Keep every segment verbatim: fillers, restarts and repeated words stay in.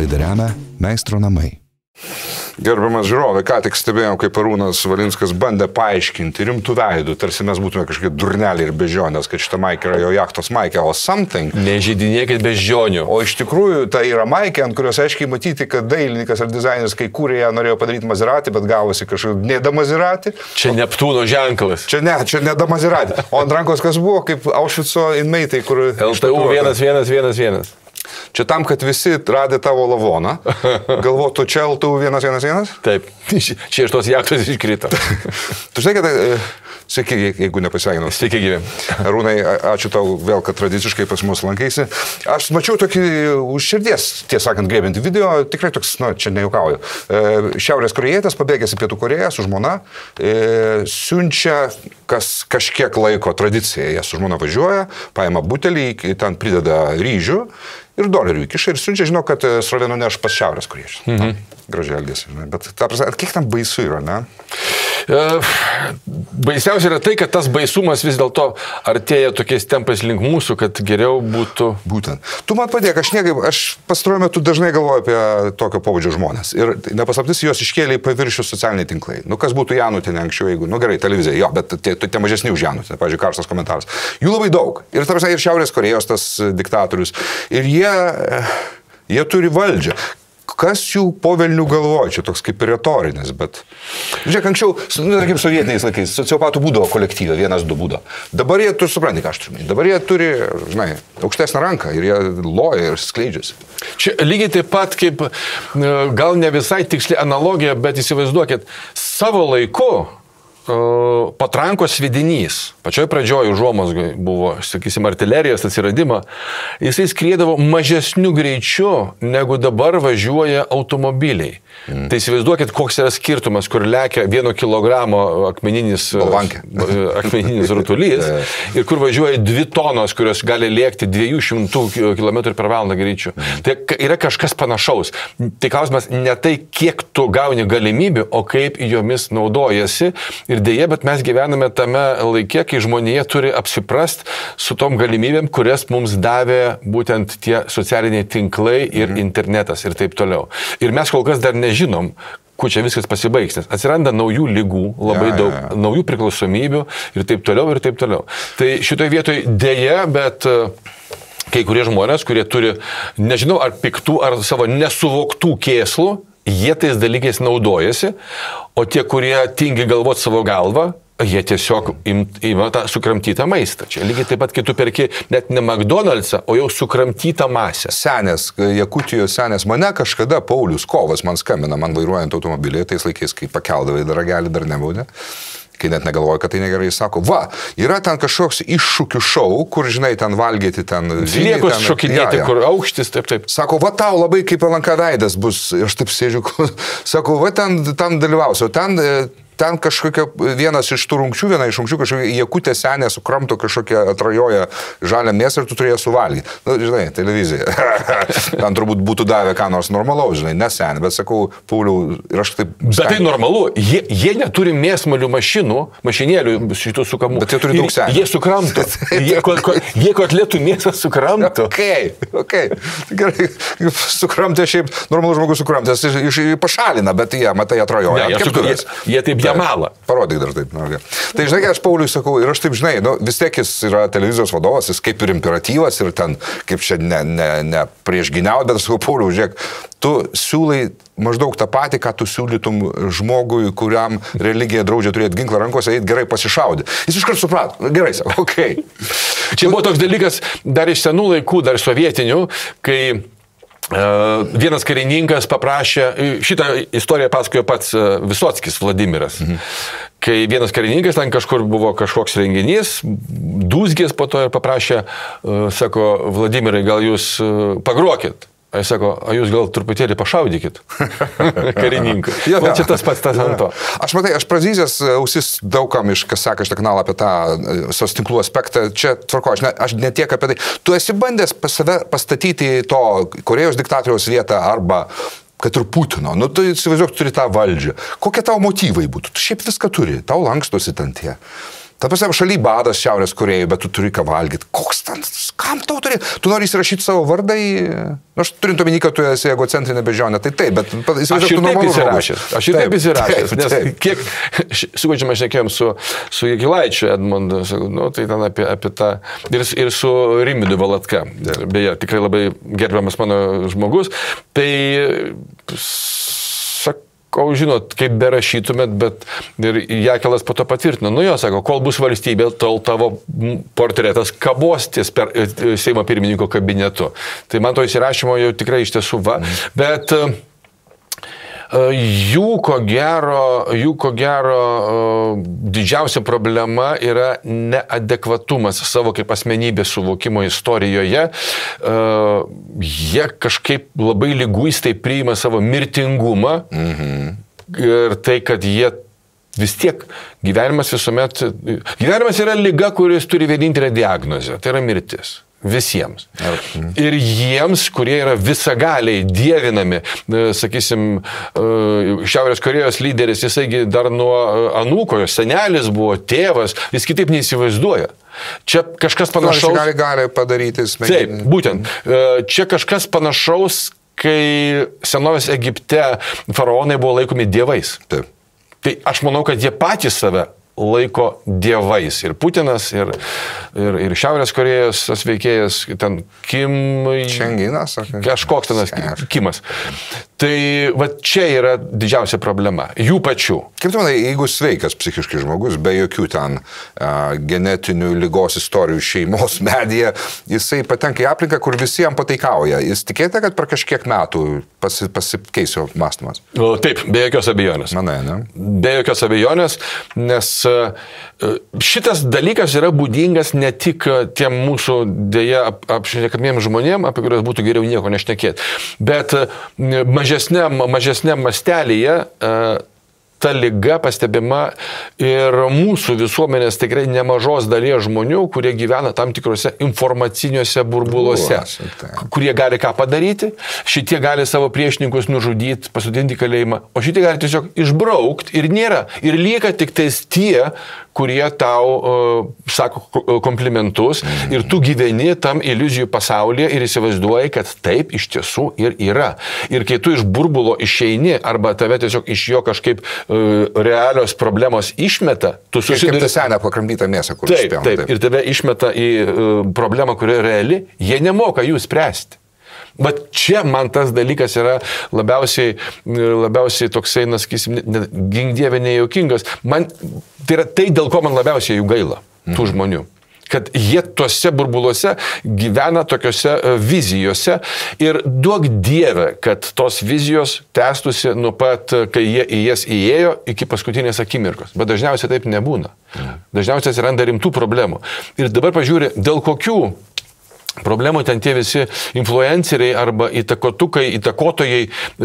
Laidą remia Meistro namai. Gerbiamas žiūrovai, ką tik stebėjom, kaip Arūnas Valinskas bandė paaiškinti rimtų veidų, tarsi mes būtume kažkokie durneliai ir bežionės, kad šita maikė yra jo jachtos maikė, o something. Nežydinėkit beždžionių. O iš tikrųjų tai yra maikė, ant kurios aiškiai matyti, kad dailininkas ar dizaineris, kai kūrė ją, norėjo padaryti Maserati, bet gavosi kažkaip neda Maserati. Čia Neptūno ženklas. Čia ne, čia neda Maserati. O ant rankos kas buvo, kaip Aušvico inmeitai, kur... L T U vienas vienas vienas vienas. Čia tam, kad visi radė tavo lavoną, galvotų, čia L T U vienas vienas vienas? Taip, čia iš tos jachtos iškrito. Tu žinai, kad... Sveiki, jeigu nepasveikinau. Sveiki, gyvi. Arūnai, ačiū tau vėl, kad tradiciškai pas mus lankaisi. Aš mačiau tokį už širdies, tiesą sakant, grėbinti video, tikrai toks, na, čia nejuokauju. Šiaurės korėjietis, pabėgęs į Pietų Koreją su žmona, siunčia kas, kažkiek laiko tradiciją. Jie su žmona važiuoja, paima butelį, ten prideda ryžių ir dolerių įkiša ir siunčia, žinau, kad srovė nuneš pas Šiaurės korėjiečius. Mhm. Gražiai elgėsi, žinai. Bet, ta prasme, kiek tam baisu yra, ne? Baisiausia yra tai, kad tas baisumas vis dėlto artėja tokiais tempais link mūsų, kad geriau būtų... Būtent. Tu man padėk, aš niekaip, aš pastaruoju metu dažnai galvoju apie tokio pobūdžio žmonės. Ir nepaslaptis, jos iškėlė į paviršių socialiniai tinklai. Nu, kas būtų Janutinė anksčiau, jeigu, nu gerai, televizija, jo, bet tie, tie mažesni už Janutinę, pavyzdžiui, karštas komentaras. Jų labai daug. Ir, ta prasme, ir Šiaurės Korėjos tas diktatorius. Ir jie, jie turi valdžią. Kas jų po velnių galvoja, čia toks kaip retorinis, bet... Žiūrėk, anksčiau, nu, kaip sovietiniais laikais, sociopatų būdavo kolektyvė, vienas du būdavo. Dabar jie, tu supranti, ką aš turiu. Dabar jie turi, žinai, aukštesnę ranką ir jie loja ir skleidžiasi. Čia lygiai taip pat kaip, gal ne visai tiksli analogija, bet įsivaizduokit, savo laiku patrankos svidinys, pačioj pradžioj užuomazgai buvo, sakysim, artilerijos atsiradimą, jisai skriedavo mažesniu greičiu, negu dabar važiuoja automobiliai. Mm. Tai įsivaizduokit, koks yra skirtumas, kur lekia vieno kilogramo akmeninis, akmeninis rutulys ir kur važiuoja dvi tonos, kurios gali lėkti dviejų šimtų kilometrų per valandą greičiu. Mm. Tai yra kažkas panašaus. Tai klausimas ne tai, kiek tu gauni galimybių, o kaip jomis naudojasi. Ir dėja, bet mes gyvename tame laike, kai žmonėje turi apsiprast su tom galimybėm, kurias mums davė būtent tie socialiniai tinklai ir mhm. internetas ir taip toliau. Ir mes kol kas dar nežinom, kur čia viskas pasibaigs, nes atsiranda naujų lygų, labai ja, daug, ja, ja. naujų priklausomybių ir taip toliau ir taip toliau. Tai šitoje vietoje dėja, bet kai kurie žmonės, kurie turi, nežinau, ar piktų, ar savo nesuvoktų kėslų, jie tais dalykais naudojasi, o tie, kurie tingi galvoti savo galvą, jie tiesiog ima tą sukramtytą maistą. Čia lygiai taip pat, kai tu perki net ne McDonald'są, o jau sukramtytą masę. Senės, Jakutijos senės, mane kažkada Paulius Kovas man skambina, man vairuojant automobilį, tais laikais, kai pakeldavai ragelį, dar nebūdė. Kai net negalvoju, kad tai negerai, sako, va, yra ten kažkoks iššūkių šou, kur, žinai, ten valgyti, ten... Liekos šokinėti, ja, ja. kur aukštis, taip, taip. Sako, va, tau labai kaip Elanka veidas bus, ir aš taip sėdžiu, sako, va, ten, ten dalyvausiu, ten... Ten kažkokia, vienas iš tų rungčių, viena iš rungčių, kažkokia Jakutė senė sukramto kažkokią atrajoją žalią mėsą ir tu turėjai suvalgyti. Na, nu, žinai, televizija. Ten turbūt būtų davę ką nors normalaus, žinai, ne senė, bet sakau, Pauliau, ir aš taip... Bet stengi. Tai normalu, jie, jie neturi mėsmalių mašinų, mašinėlių šitų sukamų. Bet jie turi daug senį. Jie sukramto. Jie, ko, ko, jie kotletų mėsą sukramto. Okei, okay, okei. Okay. Gerai, sukramtė šiaip, normalus žmogus sukramtės, iš, pašalina, bet jie, matai, atrajoja. Ja, jie, jie taip Malą. Parodyk dar taip. Na, tai žinai, aš Pauliui sakau, ir aš taip žinai, nu, vis tiek jis yra televizijos vadovas, jis kaip ir imperatyvas ir ten, kaip čia ne, ne, ne prieš giniaut, bet aš sakau, Pauliui, žiūrėk, tu siūlai maždaug tą patį, ką tu siūlytum žmogui, kuriam religija draudžia turėti ginklą rankose, eit gerai pasišaudė. Jis iškart suprato, gerai, sako, okei. Okay. Čia buvo toks dalykas dar iš senų laikų, dar sovietinių, kai Uh, vienas karininkas paprašė, šitą istoriją pasakojo pats uh, Visockis Vladimiras, mhm. kai vienas karininkas, ten kažkur buvo kažkoks renginys, dūzgės po to ir paprašė, uh, sako, Vladimirai, gal jūs uh, pagrokit? Aš sako, o jūs gal truputėlį pašaudykit karininką. Ja, ja. Čia tas pats tas ant to. Aš matai, aš prazyzęs ausis daugam iš, kas sako šitą kanalą apie tą sos tinklų aspektą, čia tvarko, aš ne, aš ne tiek apie tai. Tu esi bandęs pas save pastatyti to Korėjos diktatoriaus vietą arba kad ir Putino. Nu, tu įsivaizduok, turi tą valdžią. Kokie tavo motyvai būtų? Tu šiaip viską turi, tau lankstosi ten tie. Ta prasme, šaly badas Šiaurės Korėjai, bet tu turi ką valgyti. Koks ten, ką kam tau turi? Tu nori įsirašyti savo vardą į... Aš turint omeny, kad tu esi egocentrinė bežionė, tai taip, bet... Aš ir taip įsirašęs. Aš ir taip įsirašęs. Nes kiek, su kuo čia mes šnekėjom su, su Jekilaičiu Edmondu, nu, tai ten apie, apie tą... Ir, ir su Rimvydu Valatka. Beje, tikrai labai gerbiamas mano žmogus. Tai... Sakau, žinot, kaip berašytumėt, bet ir Jakelas po to patvirtino. Nu jo, sako, kol bus valstybė, tol tavo portretas kabostis per Seimo pirmininko kabinetu. Tai man to įsirašymo jau tikrai iš tiesų va. Mm. Bet jų ko gero, jų ko gero didžiausia problema yra neadekvatumas savo kaip asmenybės suvokimo istorijoje. Jie kažkaip labai liguistai priima savo mirtingumą mhm. ir tai, kad jie vis tiek gyvenimas visuomet... Gyvenimas yra liga, kuris turi vienintelę diagnozę. Tai yra mirtis. Visiems. Ir jiems, kurie yra visagaliai dievinami, sakysim, Šiaurės Korėjos lyderis, jisai dar nuo anūko, senelis buvo, tėvas, jis kitaip neįsivaizduoja. Čia kažkas panašaus... Gali, gali padaryti smegenį. Taip, būtent. Čia kažkas panašaus, kai senovės Egipte faraonai buvo laikomi dievais. Taip. Tai aš manau, kad jie patys save laiko dievais. Ir Putinas, ir, ir, ir Šiaurės Korėjos tas veikėjas, ten Kim... Čenginas, kažkoks tenas Kimas. Tai va čia yra didžiausia problema. Jų pačių. Kaip tu manai, jeigu sveikas psichiškai žmogus, be jokių ten a, genetinių lygos istorijų šeimos medyje, jisai patenka į aplinką, kur visiems pataikauja. Jis tikėta, kad per kažkiek metų pasi, pasikeisio mąstymas? O, taip, be jokios abejonės. Manai, ne? Be jokios abejonės, nes šitas dalykas yra būdingas ne tik tiem mūsų dėja apšnekamiem žmonėm, apie kuriuos būtų geriau nieko nešnekėti, bet mažesniam, mažesniam mastelyje ta liga pastebima ir mūsų visuomenės tikrai nemažos dalies žmonių, kurie gyvena tam tikrose informaciniuose burbuluose, kurie gali ką padaryti, šitie gali savo priešininkus nužudyti, pasodinti kalėjimą, o šitie gali tiesiog išbraukti ir nėra. Ir lieka tik tais tie, kurie tau uh, sako komplimentus mm-hmm. ir tu gyveni tam iliuzijų pasaulyje ir įsivaizduoji, kad taip iš tiesų ir yra. Ir kai tu iš burbulo išeini arba tave tiesiog iš jo kažkaip uh, realios problemos išmeta, tu susiduri... Kaip ta senė pakramdyta mėsa, kur taip, išspėjom. Taip, taip, ir tave išmeta į uh, problemą, kuri reali, jie nemoka jų spręsti. Bet čia man tas dalykas yra labiausiai, labiausiai toksai, na, sakysim, gink dieve nejaukingas. Man, tai yra tai, dėl ko man labiausiai jų gaila, tų mm. žmonių. Kad jie tuose burbuluose gyvena tokiuose vizijose ir duok dieve, kad tos vizijos tęstusi nuo pat, kai jie į jas įėjo, iki paskutinės akimirkos. Bet dažniausiai taip nebūna. Mm. Dažniausiai atsiranda rimtų problemų. Ir dabar pažiūrė, dėl kokių problemų ten tie visi influenceriai arba įtakotukai, įtakotojai,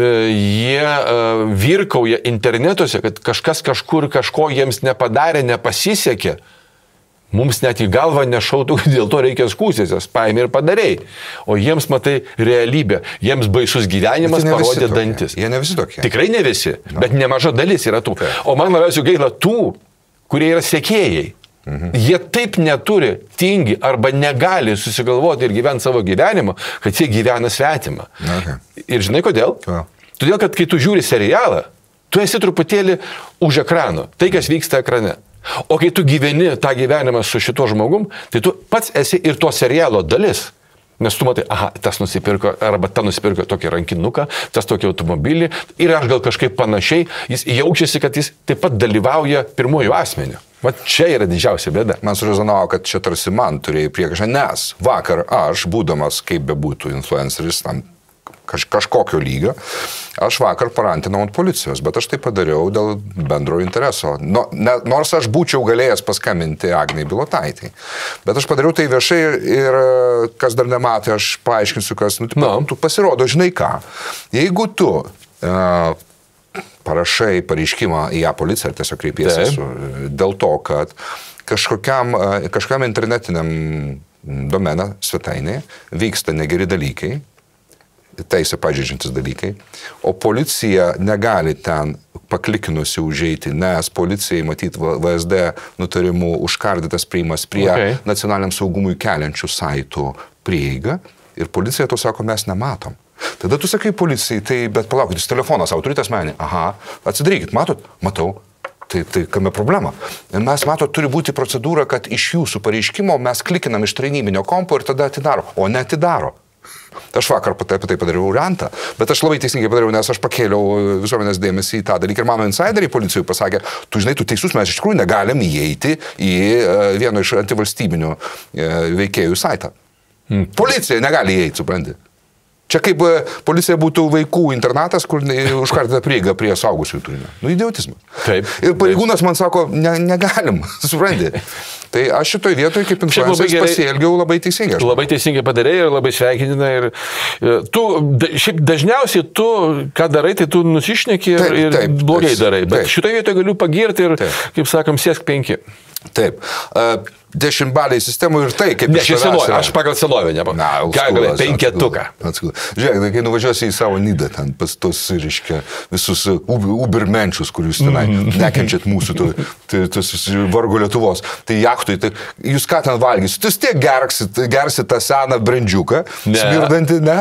jie virkauja internetuose, kad kažkas kažkur kažko jiems nepadarė, nepasisekė. Mums net į galvą nešautų, dėl to reikia skūsėsias, paėmė ir padarėjai. O jiems, matai, realybė, jiems baisus gyvenimas parodė dantis. Jie ne visi tokie. Tikrai ne visi, no. bet nemaža dalis yra tų. Okay. O man labiausiai gaila tų, kurie yra sekėjai. Mhm. Jie taip neturi, tingi arba negali susigalvoti ir gyventi savo gyvenimą, kad jie gyvena svetimą. Okay. Ir žinai kodėl? Wow. Todėl, kad kai tu žiūri serialą, tu esi truputėlį už ekrano, tai kas vyksta ekrane. O kai tu gyveni tą gyvenimą su šituo žmogum, tai tu pats esi ir to serialo dalis. Nes tu matai, aha, tas nusipirko, arba ta nusipirko tokį rankinuką, tas tokį automobilį ir aš gal kažkaip panašiai, jis jaučiasi, kad jis taip pat dalyvauja pirmojų asmenių. Vat čia yra didžiausia bėda. Man surezonavo, kad čia tarsi man turėjai priekaištą, nes vakar aš, būdamas kaip bebūtų influenceris tam kaž, kažkokio lygio, aš vakar parantinau ant policijos, bet aš tai padariau dėl bendro intereso. No, ne, nors aš būčiau galėjęs paskambinti Agnei Bilotaitai, bet aš padariau tai viešai ir kas dar nematė, aš paaiškinsiu, kas, nu, no. tu pasirodo, žinai ką, jeigu tu uh, parašai pareiškimą į ją policiją ir tiesiog kreipiesi su, dėl to, kad kažkokiam, kažkokiam internetiniam domeną svetainėje vyksta negeri dalykai, teisę pažeidžiantis dalykai, o policija negali ten paklikinusi užeiti, nes policijai, matyt, V S D nutarimų užkardytas priimas prie okay. nacionaliniam saugumui keliančių saitų prieigą ir policija tu sako, mes nematom. Tada tu sakai policijai, tai bet palaukit, jūs telefoną savo turite asmenį. Aha, atsidarykit, matot? Matau. Tai, tai kame problema? Mes matot, turi būti procedūra, kad iš jūsų pareiškimo mes klikinam iš tarnybinio kompo ir tada atidaro. O ne atidaro. Aš vakar apie tai padariau rantą, bet aš labai teisingai padariau, nes aš pakėliau visuomenės dėmesį į tą dalyką ir mano insideriai policijai pasakė, tu žinai, tu teisus, mes iš tikrųjų negalim įeiti į vieno iš antivalstybinių veikėjų saitą. Hmm. Policija negali įeiti, supranti. Čia kaip policija būtų vaikų internatas, kur užkardyta prieiga prie saugusių turinio. Nu, idiotizmas. Taip. Ir pareigūnas man sako, ne, negalim, supranti. Tai aš šitoj vietoje kaip influenceris pasielgiau labai teisingai. Labai teisingai padarėjai ir labai sveikinina. Ir, tu, šiaip dažniausiai tu, ką darai, tai tu nusišneki ir, taip, ir taip, blogai darai. Bet taip. Šitoje vietoje galiu pagirti ir, taip. Kaip sakom, siesk penki. Taip. Uh, Dešimtbaliai sistemų ir tai, kaip ne, iš senovės. Aš pagal senovę nemanau. Na, ką galai, penketuką. Žiūrėk, kai nuvažiuosi į savo nidą, ten pas tos, reiškia, visus ubermenčius, kurius tenai nekenčiat mūsų, tos vargo Lietuvos, tai jachtui, tai jūs ką ten valgysit? Jūs tiek gersit, gersit tą seną brandžiuką, smirdantį, ne?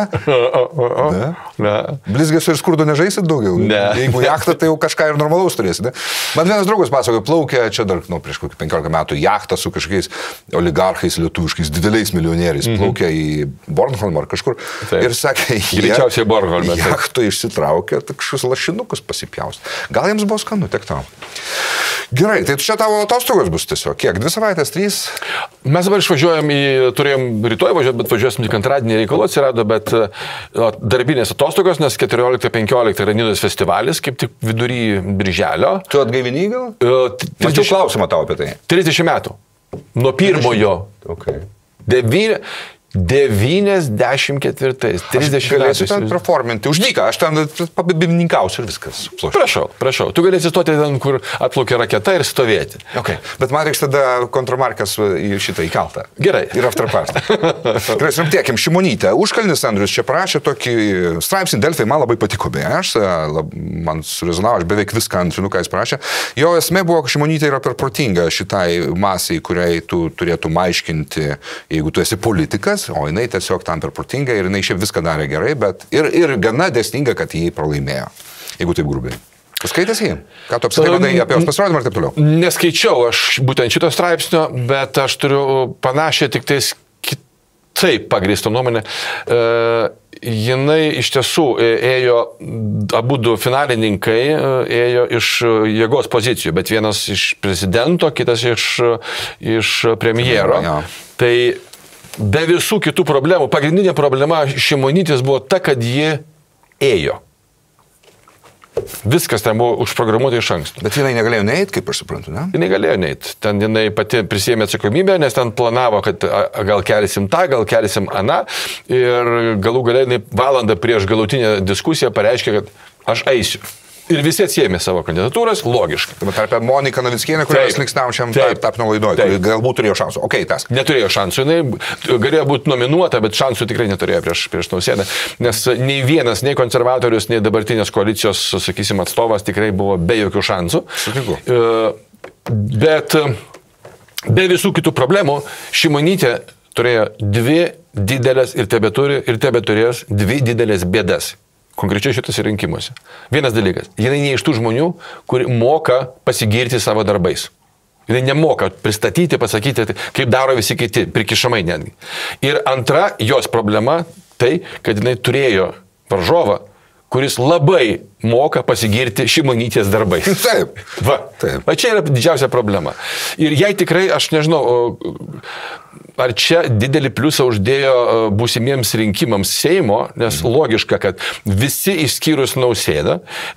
Ne? Ne. Blizgesio ir skurdo nežaisit daugiau? Ne. Jeigu jachtą, tai jau kažką ir normalaus turėsit, ne? Man vienas draugas pasakojo, plaukė, čia dar, nu, prieš kokį penkiolika metų, jachtą su kažkokiais oligarchais lietuviškais, dideliais milijonieriais, mm-hmm. plaukė į Bornholmą ar kažkur. Taip. Ir sakė, greičiausiai Bornholmą. Jachtų išsitraukė, kažkokius lašinukus pasipjaust. Gal jiems buvo skanu, tiek tau. Gerai, tai čia tavo atostogos bus tiesiog. Kiek? Dvi savaitės, trys? Mes dabar išvažiuojam į, turėjom rytoj važiuoti, bet važiuosim tik antradienį, reikalų atsirado, bet o, darbinės atostogos, nes keturioliktą penkioliktą yra Nidos festivalis, kaip tik vidury birželio. Tu atgaivini gal? Mačiau klausimą tau apie tai. trisdešimt metų. Nuo pirmojo. Okay. Devyn... devyniasdešimt ketvirtais. trisdešimt metų. Galėsiu ten performinti. Už dyką, aš ten pabibininkausiu ir viskas. Plošiu. Prašau, prašau. Tu galėsi stoti ten, kur atplaukė raketa ir stovėti. Okay. Bet man reiks tada kontramarkas į šitą įkeltą. Gerai. Ir afterpartą. Gerai, rimtėkim, Šimonytė. Užkalnis Andrius čia parašė tokį straipsnį Delfai, man labai patiko, beje, aš, lab, man surezonavo, aš beveik viską antrinu, ką jis parašė. Jo esmė buvo, kad Šimonytė yra per protinga šitai masiai, kuriai tu turėtum aiškinti, jeigu tu esi politikas, o jinai tiesiog tam per protinga ir jinai šiaip viską darė gerai, bet ir, ir gana dėsninga, kad jį pralaimėjo, jeigu taip grubiai. Skaitėsi jį? Ką tu apskritai manai apie jos pasirodymą ir taip toliau? Neskaičiau aš būtent šito straipsnio, bet aš turiu panašią tik tais kitaip pagrįstą nuomonę. E, jinai iš tiesų ėjo, abu du finalininkai ėjo iš jėgos pozicijų, bet vienas iš prezidento, kitas iš, iš premjero. Ja. Tai be visų kitų problemų, pagrindinė problema Šimonytės buvo ta, kad ji ėjo. Viskas ten buvo užprogramuota iš anksto. Bet jinai negalėjo neiti, kaip aš suprantu, ne? Jinai galėjo neiti. Ten jinai pati prisėmė atsakomybę, nes ten planavo, kad gal kelisim tą, gal kelisim aną. Ir galų gale jinai valandą prieš galutinę diskusiją pareiškė, kad aš eisiu. Ir visi atsiėmė savo kandidatūras, logiškai. Bet apie Moniką Navickienę, kurios likstam šiam tapno laidoje, galbūt turėjo šansų. Ok, tas. Neturėjo šansų. Jinai galėjo būti nominuota, bet šansų tikrai neturėjo prieš, prieš Nausėdą. Nes nei vienas, nei konservatorius, nei dabartinės koalicijos, sakysim, atstovas tikrai buvo be jokių šansų. Sutinku. Bet be visų kitų problemų Šimonytė turėjo dvi didelės ir tebeturi, ir tebeturės dvi didelės bėdas. Konkrečiai šitose rinkimuose. Vienas dalykas. Jinai ne iš tų žmonių, kuri moka pasigirti savo darbais. Jinai nemoka pristatyti, pasakyti, kaip daro visi kiti, prikišamai netgi. Ir antra jos problema tai, kad jinai turėjo varžovą, kuris labai moka pasigirti Šimonytės darbais. Taip. Va. Taip. Va čia yra didžiausia problema. Ir jai tikrai, aš nežinau, ar čia didelį pliusą uždėjo būsimiems rinkimams Seimo, nes mhm. logiška, kad visi išskyrus Nausėdą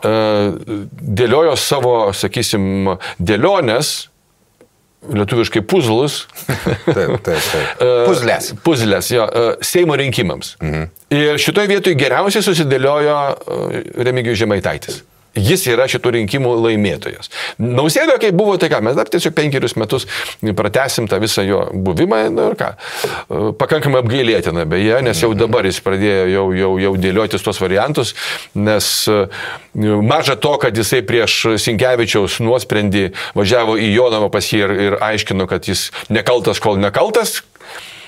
dėliojo savo, sakysim, dėlionės, lietuviškai puzlus. Taip, taip, taip. Puzlės. Puzlės, jo, Seimo rinkimams. Mhm. Ir šitoje vietoje geriausiai susidėliojo Remigijus Žemaitaitis. Jis yra šitų rinkimų laimėtojas. Nausėda, kai buvo, tai ką, mes dar tiesiog penkerius metus pratęsim tą visą jo buvimą, na ir ką, pakankamai apgailėtina beje, nes jau dabar jis pradėjo jau, jau, jau dėliotis tos variantus, nes maža to, kad jisai prieš Sinkevičiaus nuosprendį važiavo į Jonavą pas jį ir, ir aiškino, kad jis nekaltas, kol nekaltas.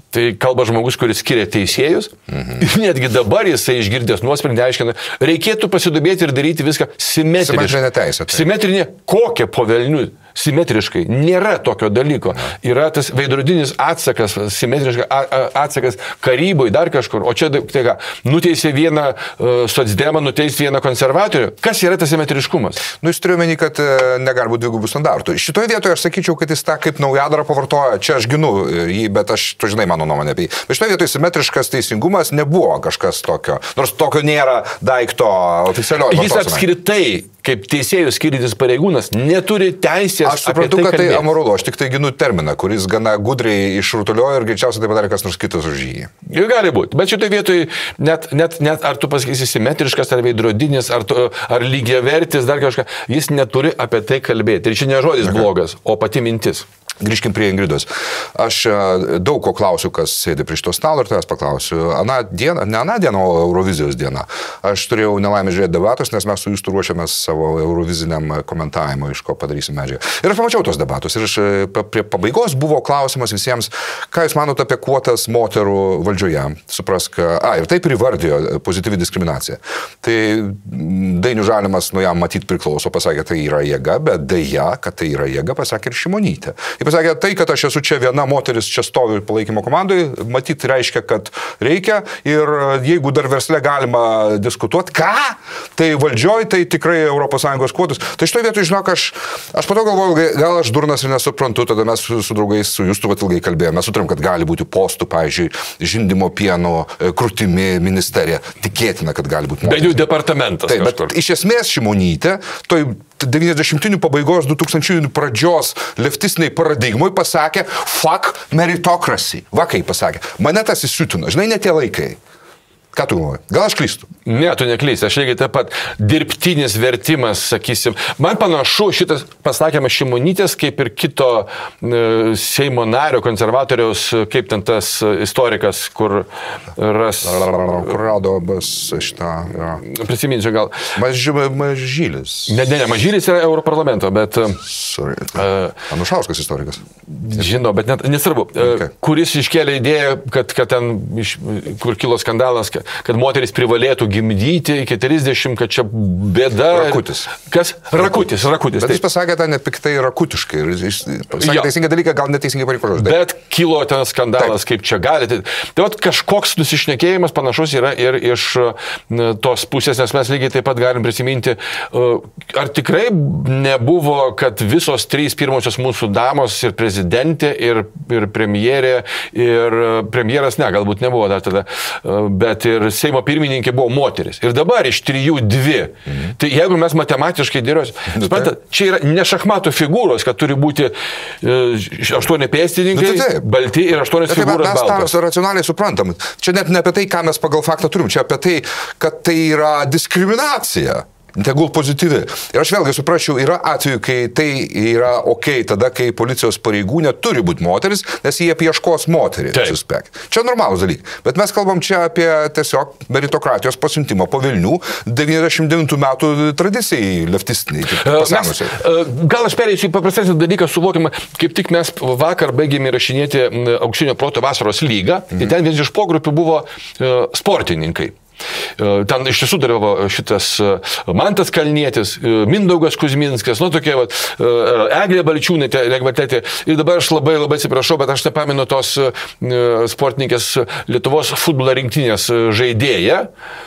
Tai kalba žmogus, kuris skiria teisėjus. Mhm. Ir netgi dabar jisai išgirdęs nuosprendį aiškina, reikėtų pasidubėti ir daryti viską simetriškai. Simetrinė teisė. Tai. Simetrinė, kokia po velnių? Simetriškai. Nėra tokio dalyko. Yra tas veidrodinis atsakas, simetriškas atsakas karyboje, dar kažkur. O čia, tai ką, nuteisė vieną uh, socdemą, nuteisė vieną konservatorių. Kas yra tas simetriškumas? Nu, jis turiu menį, kad uh, negali būti dvigubų standartų. Šitoje vietoje aš sakyčiau, kad jis tą kaip naujadarą pavartoja. Čia aš ginu jį, bet aš, tu žinai, mano nuomonė apie jį. Bet šitoje vietoje simetriškas teisingumas nebuvo kažkas tokio. Nors tokio nėra daikto oficialiojo. Jis apskritai, kaip teisėjų skiriantis pareigūnas, neturi teisės. Aš suprantu, tai kad kalbėti. Tai amoralu, aš tik tai ginu terminą, kuris gana gudriai išrutuliojo ir greičiausiai tai padarė kas nors kitas už jį. Ir gali būti, bet šitoje vietoje net, net, net ar tu pasakysi simetriškas, ar veidrodinis, ar, tu, ar lygiavertis, dar kažką, jis neturi apie tai kalbėti. Ir čia ne žodis blogas, o pati mintis. Grįžkim prie Ingridos. Aš daug ko klausiu, kas sėdi prie šito stalo ir tavęs paklausiu. Ana diena, ne Ana diena, o Eurovizijos diena. Aš turėjau nelaimę žiūrėti debatus, nes mes su jūs ruošiamės savo euroviziniam komentavimui, iš ko padarysim medžiagą. Ir aš pamačiau tos debatus. Ir aš, prie pabaigos buvo klausimas visiems, ką jūs manote apie kvotas moterų valdžioje. Suprask, a, ir taip ir įvardijo pozityvi diskriminacija. Tai Dainius Žalimas, nu jam matyt priklauso, pasakė, tai yra jėga, bet deja, kad tai yra jėga, pasakė ir Šimonytė. Jis pasakė, tai, kad aš esu čia viena moteris, čia stoviu palaikymo komandai, matyt, reiškia, kad reikia ir jeigu dar versle galima diskutuoti, ką, tai valdžioj, tai tikrai Europos Sąjungos kvotus. Tai šitoje vietoje, žinok, aš, aš po to galvoju, gal aš durnas ir nesuprantu, tada mes su, su draugais, su Justu vat ilgai kalbėjome, mes sutrim, kad gali būti postų, pavyzdžiui, žindimo pieno, krūtimi ministerija. Tikėtina, kad gali būti. Bet jų departamentas. Taip, bet iš esmės Šimonytė, toj devyniasdešimtinių pabaigos, du tūkstančiųjų pradžios leftistiniai paradigmai pasakė fuck meritocracy. Va kaip pasakė. Mane tas įsiutino. Žinai, ne tie laikai. Ką tu galvoji? Gal aš klystu? Ne, tu neklysti. Aš lygiai taip pat dirbtinis vertimas, sakysim. Man panašu šitas pasakymas Šimonytės, kaip ir kito e, Seimo nario, konservatoriaus, kaip ten tas istorikas, kur ras... Kur rado šitą... Ja. Prisiminsiu gal. Maži, Mažylis. Ne, ne, ne, Mažylis yra Europarlamento, bet... Sorry. Uh, Anušauskas istorikas. Žinau, bet net, nesvarbu. Okay. Kuris iškėlė idėją, kad, kad ten, iš, kur kilo skandalas, kad moteris privalėtų gimdyti iki trisdešimt, kad čia bėda. Rakutis. Kas? Rakutis, rakutis. Bet jis pasakė tą nepiktai rakutiškai. Jis pasakė teisingą dalyką, gal neteisingai pareiškė. Bet kilo ten skandalas, taip. Kaip čia galite. Tai vat kažkoks nusišnekėjimas panašus yra ir iš tos pusės, nes mes lygiai taip pat galim prisiminti, ar tikrai nebuvo, kad visos trys pirmosios mūsų damos ir prezidentė, ir, ir premjerė, ir premjeras, ne, galbūt nebuvo dar tada, bet ir Seimo pirmininkė buvo moteris. Ir dabar iš trijų dvi. Mhm. Tai jeigu mes matematiškai dėlios, čia yra ne šachmatų figūros, kad turi būti e, aštuoni pėstininkai, nu, tai balti ir aštuonios figūros baltos. Mes tą racionaliai suprantam. Čia net ne apie tai, ką mes pagal faktą turim, čia apie tai, kad tai yra diskriminacija. Tegul pozityvi. Ir aš vėlgi suprasčiau, yra atveju, kai tai yra ok, tada, kai policijos pareigūnė turi būti moteris, nes jie apieškos moterį. Čia normalus dalykai. Bet mes kalbam čia apie tiesiog meritokratijos pasiuntimą po Vilnių devyniasdešimt devintų metų tradicijai leftistiniai. Mes, gal aš perėsiu į paprastesnį dalyką, suvokimą, kaip tik mes vakar baigėme įrašinėti Auksinio proto vasaros lygą, mhm. ir ten vienas iš pogrupių buvo sportininkai. Ten iš tiesų dalyvavo šitas Mantas Kalnietis, Mindaugas Kuzminskas, nu tokie, va, Eglė Balčiūnaitė, Legvatėtė. Ir dabar aš labai labai atsiprašau, bet aš nepamenu tos sportininkės Lietuvos futbolo rinktinės žaidėja,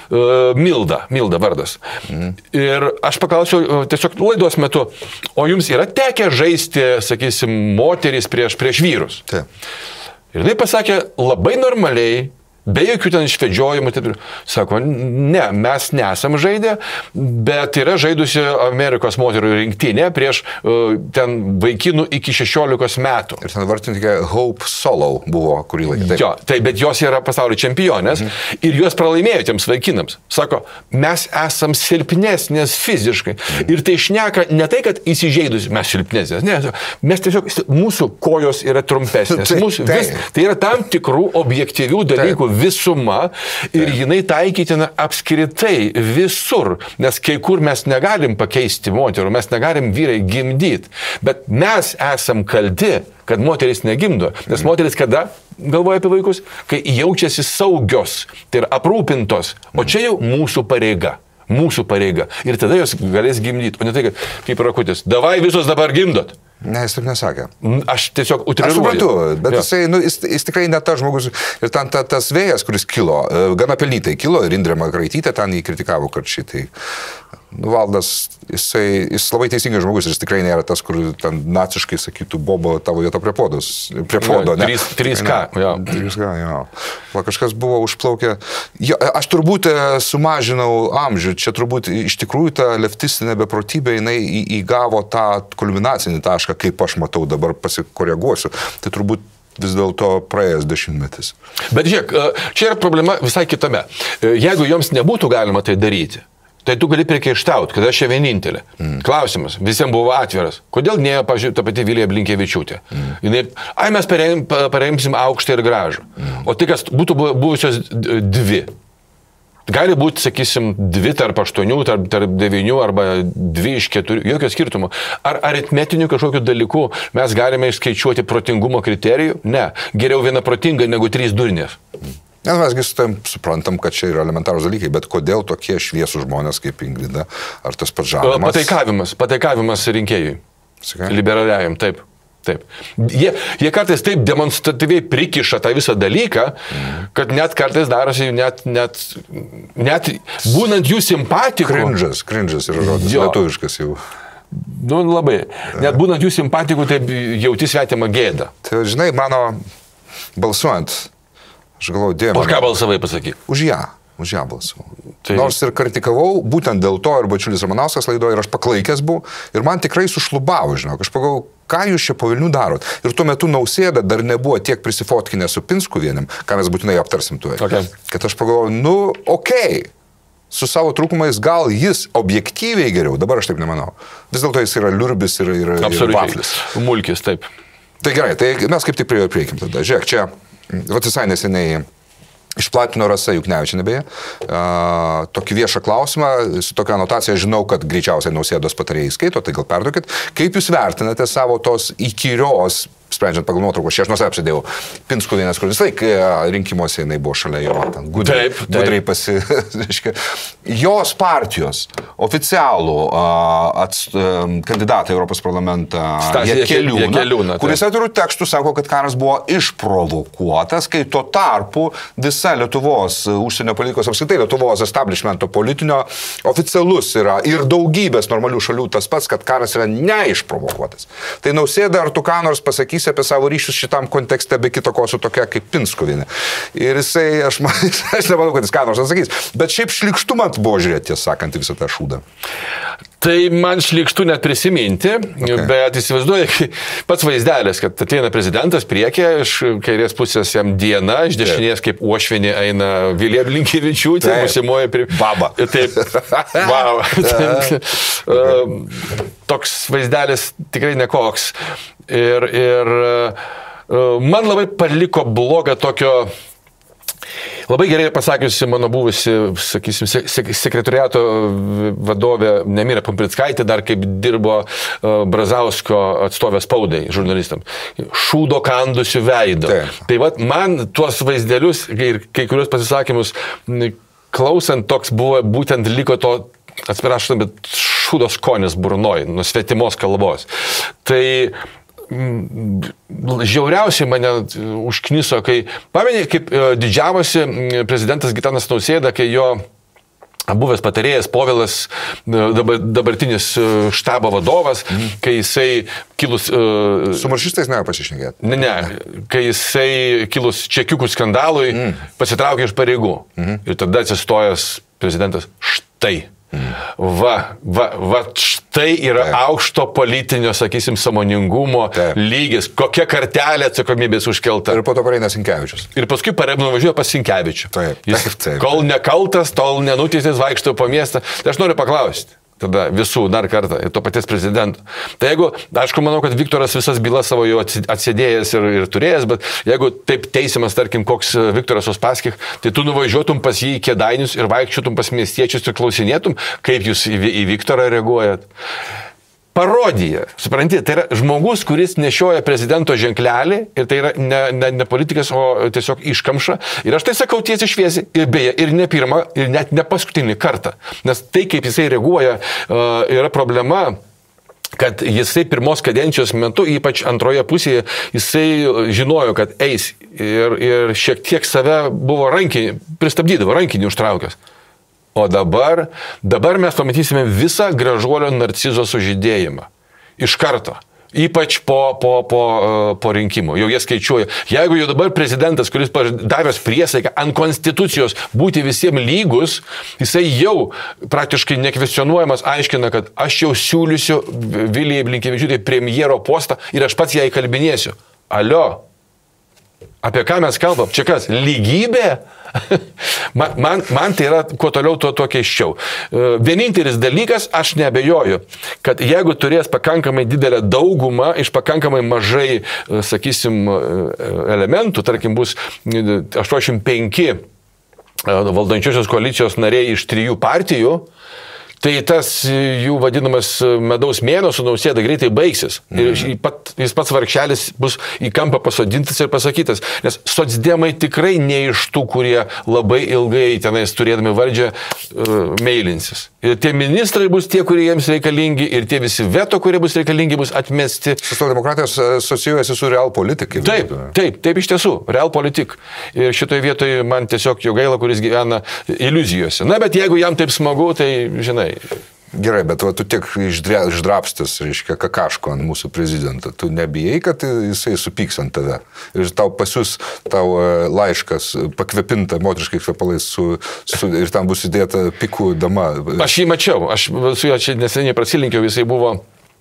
Milda, Milda vardas. Mhm. Ir aš paklausiau tiesiog laidos metu, o jums yra tekę žaisti, sakysim, moteris prieš, prieš vyrus? Taip. Ir jinai pasakė labai normaliai, be jokių ten išvedžiojimų, taip, sako, ne, mes nesam žaidę, bet yra žaidusi Amerikos moterų rinktinė prieš uh, ten vaikinų iki šešiolikos metų. Ir ten vartininkė Hope Solo buvo kurį laiką. Taip. Jo, tai, bet jos yra pasaulio čempionės, mhm. ir jos pralaimėjo tiems vaikinams. Sako, mes esam silpnesnės fiziškai. Mhm. Ir tai šneka ne tai, kad įsižeidus mes silpnesnės, ne, mes tiesiog, mūsų kojos yra trumpesnės. Tai, mūsų, tai. vis, tai yra tam tikrų objektyvių dalykų. Taip. Visuma ir jinai taikytina apskritai visur, nes kai kur mes negalim pakeisti moterų, mes negalim vyrai gimdyti, bet mes esam kalti, kad moteris negimdo, nes moteris kada galvoja apie vaikus, kai jaučiasi saugios, tai yra aprūpintos, o čia jau mūsų pareiga. Mūsų pareiga. Ir tada jos galės gimdyti. O ne tai, kad kaip rakutis. Davai visos dabar gimdot. Ne, jis taip nesakė. Aš tiesiog utriruoju. Aš suprantu, bet ja. jisai, nu, jis, jis tikrai ne tas žmogus. Ir ten ta, tas vėjas, kuris kilo, gana pelnytai kilo, ir Indrė Magraitytė ten jį kritikavo karčiai. Tai, nu, Valdas, jisai, jis labai teisingas žmogus, ir jis tikrai nėra tas, kur ten naciškai sakytų, Bobo, tavo vieta prie podos. Prie podo, ja, ne? trys K, jo. trys K, jo. Va, kažkas buvo užplaukę. Jo, aš turbūt sumažinau amžių. Čia turbūt iš tikrųjų ta leftistinė beprotybė, jinai įgavo tą kulminacinį tašką, kaip aš matau, dabar pasikoreguosiu. Tai turbūt vis dėlto praėjęs dešimtmetis. Bet žiūrėk, čia yra problema visai kitame. Jeigu joms nebūtų galima tai daryti, tai tu gali priekaištauti, kad aš čia vienintelė. Mm. Klausimas, visiems buvo atviras. Kodėl ne, pažiūrėjau, ta pati Vilija Blinkevičiūtė? Mm. Jinai, ai, mes pareim, pareimsim aukštą ir gražų. Mm. O tai, kas būtų buvusios dvi. Gali būti, sakysim, dvi tarp aštuonių, tarp, tarp devynių arba dvi iš keturių, jokio skirtumo. Ar aritmetinių kažkokių dalykų mes galime išskaičiuoti protingumo kriterijų? Ne. Geriau viena protinga negu trys durnės. Nes mesgi su tam suprantam, kad čia yra elementarūs dalykai, bet kodėl tokie šviesų žmonės kaip Ingrida ar tas pats Žalimas? Pataikavimas, pataikavimas rinkėjui. Sakai? Liberaliajam, taip. Taip. Jie, jie kartais taip demonstratyviai prikiša tą visą dalyką, mm. kad net kartais darosi, net, net, net būnant jų simpatikų. Cringe'as, cringe'as yra žodis, lietuviškas jau. Nu, labai. Net būnant jų simpatikų, taip jauti svetimą gėdą. Tai, žinai, mano balsuojant, aš galvoju, dėmesį. Už ką balsavai, pasakyk? Už ją. Už ją balsavau. Tai... Nors ir kritikavau, būtent dėl to ir Bačiulis Ramanauskas laidoje, ir aš paklaikęs buvau, ir man tikrai sušlubavo, žinok, aš pagalvojau, ką jūs čia po Vilnių darot. Ir tuo metu Nausėda dar nebuvo tiek prisifotkinę su Pinskuvienėm, ką mes būtinai aptarsim tuo. Okay. Kad aš pagalvojau, nu, okei, okay, su savo trūkumais gal jis objektyviai geriau, dabar aš taip nemanau. Vis dėlto jis yra liurbis ir, ir, ir vaflis. Mulkis, taip. Tai gerai, tai mes kaip tik prie jo prieikim tada. Žiūrėk, čia, vat visai neseniai išplatino Rasa Juknevičienė beje, uh, tokį viešą klausimą, su tokia anotacija, žinau, kad greičiausiai Nausėdos patarėjai skaito, tai gal perduokit, kaip jūs vertinate savo tos įkyrios, sprendžiant pagal nuotraukos, čia aš nuosai apsidėjau, Pinskuvienės, kur visą laiką rinkimuose jinai buvo šalia jo, ten gudriai, taip, taip. gudriai pasi, reiškia, jos partijos oficialų uh, ats, uh, kandidatą į Europos parlamentą Jakeliūną, kuris atvirų tekstų sako, kad karas buvo išprovokuotas, kai tuo tarpu visa Lietuvos užsienio politikos, apskritai Lietuvos establishmento politinio oficialus yra ir daugybės normalių šalių tas pats, kad karas yra neišprovokuotas. Tai Nausėda ar tu ką nors pasakys apie savo ryšius šitam kontekste, be kito ko su tokia kaip Pinskuvienė. Ir jisai, aš, man, aš nemanau, kad jis ką nors atsakys, bet šiaip šlikštu man buvo žiūrėti, tiesą sakant, visą tą šūdą. Tai man šlikštų net prisiminti, okay. Bet įsivaizduoju, pats vaizdelis, kad ateina prezidentas priekė, iš kairės pusės jam diena, iš dešinės kaip uošvienė eina Vilija Blinkevičiūtė, būsimoji prie... Baba. Taip, wow. Toks vaizdelis tikrai nekoks. Ir, ir man labai paliko blogą tokio... Labai gerai pasakiusi mano buvusi, sakysim, sekretoriato vadovė Nemira Pumprickaitė, dar kaip dirbo Brazausko atstovė spaudai žurnalistams. Šūdo kandusių veido. Tai, tai vat, man tuos vaizdelius ir kai kurios pasisakymus klausant toks buvo, būtent liko to, atsiprašau, bet šūdo skonis burnoj, nuo svetimos kalbos. Tai žiauriausiai mane užkniso, kai, pameni, kaip didžiavosi prezidentas Gitanas Nausėda, kai jo buvęs patarėjas Povilas, dabar, dabartinis štabo vadovas, mhm. kai jisai kilus... Uh, Su maršistais nepasišnekėti. Ne, ne, kai jisai kilus čekiukų skandalui mhm. pasitraukė iš pareigų. Mhm. Ir tada atsistojęs prezidentas štai. Va, va, va, štai yra Taip. Aukšto politinio, sakysim, sąmoningumo Taip. Lygis, kokia kartelė atsakomybės užkelta. Ir po to pareina Sinkevičius. Ir paskui nuvažiuoja pas Sinkevičių. Taip. Jis, Taip, taip. Kol nekaltas, tol nenuteistas vaikšto po miestą. Tai aš noriu paklausti tada visų dar kartą ir to paties prezidento. Tai jeigu, aišku, manau, kad Viktoras visas bylas savo jau atsėdėjęs ir, ir turėjęs, bet jeigu taip teisiamas, tarkim, koks Viktoras Uspaskich, tai tu nuvažiuotum pas jį į Kėdainius ir vaikščiotum pas miestiečius ir klausinėtum, kaip jūs į, į Viktorą reaguojat. parodija, supranti, tai yra žmogus, kuris nešioja prezidento ženklelį ir tai yra ne, ne, ne politikas, o tiesiog iškamša. Ir aš tai sakau tiesiai šviesiai, ir beje, ir ne pirmą, ir net ne paskutinį kartą. Nes tai, kaip jisai reaguoja, yra problema, kad jisai pirmos kadencijos metu, ypač antroje pusėje, jisai žinojo, kad eis ir, ir šiek tiek save buvo rankinį, pristabdydavo, rankinį užtraukęs. O dabar, dabar mes pamatysime visą gražuolio narcizo sužydėjimą. Iš karto. Ypač po, po, po, po rinkimų. Jau jie skaičiuoja. Jeigu jau dabar prezidentas, kuris davęs priesaiką ant konstitucijos būti visiems lygus, jisai jau praktiškai nekvestionuojamas aiškina, kad aš jau siūlysiu Vilijai Blinkevičiūtei premjero postą ir aš pats ją įkalbinėsiu. Alio. Apie ką mes kalbam? Čia kas? Lygybė? man, man, man tai yra kuo toliau, tuo, tuo keiščiau. Vienintelis dalykas, aš neabejoju, kad jeigu turės pakankamai didelę daugumą iš pakankamai mažai, sakysim, elementų, tarkim, bus aštuoniasdešimt penki valdančiosios koalicijos nariai iš trijų partijų, tai tas jų vadinamas medaus mėnuo su Nausėda greitai baigsis. Ir jis, pat, jis pats vargšelis bus į kampą pasodintas ir pasakytas. Nes socdemai tikrai ne iš tų, kurie labai ilgai tenais turėdami valdžią uh, meilinsis. Ir tie ministrai bus tie, kurie jiems reikalingi, ir tie visi veto, kurie bus reikalingi, bus atmesti. Socialdemokratijos asocijuojasi su realpolitik. Taip, taip, taip iš tiesų, realpolitik. Ir šitoje vietoje man tiesiog jo gaila, kuris gyvena iliuzijose. Na, bet jeigu jam taip smagu, tai, žinai, gerai, bet va, tu tiek išdrapstas, reiškia, kakaško ant mūsų prezidentą. Tu nebijai, kad jisai supyks ant tave. Ir tau pasius tau laiškas pakvepinta moteriškai kvepalais su, su, ir tam bus įdėta pikų dama. Aš jį mačiau. Aš su juo čia neseniai prasilinkiau, jisai buvo